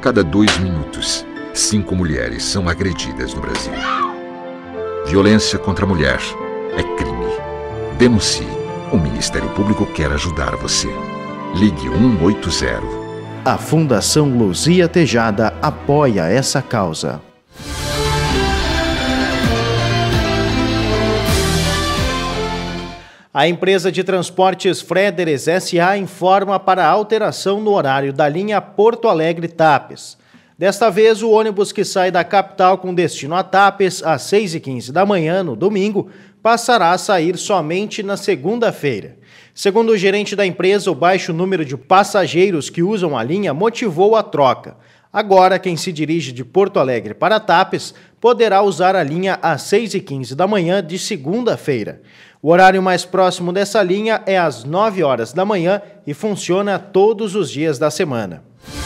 cada 2 minutos, 5 mulheres são agredidas no Brasil. Violência contra a mulher é crime. Denuncie. O Ministério Público quer ajudar você. Ligue 180. A Fundação Luzia Tejada apoia essa causa. A empresa de transportes Frederes S.A. informa para alteração no horário da linha Porto Alegre-Tapes. Desta vez, o ônibus que sai da capital com destino a Tapes às 6h15 da manhã, no domingo, passará a sair somente na segunda-feira. Segundo o gerente da empresa, o baixo número de passageiros que usam a linha motivou a troca. Agora, quem se dirige de Porto Alegre para Tapes poderá usar a linha às 6h15 da manhã de segunda-feira. O horário mais próximo dessa linha é às 9 horas da manhã e funciona todos os dias da semana.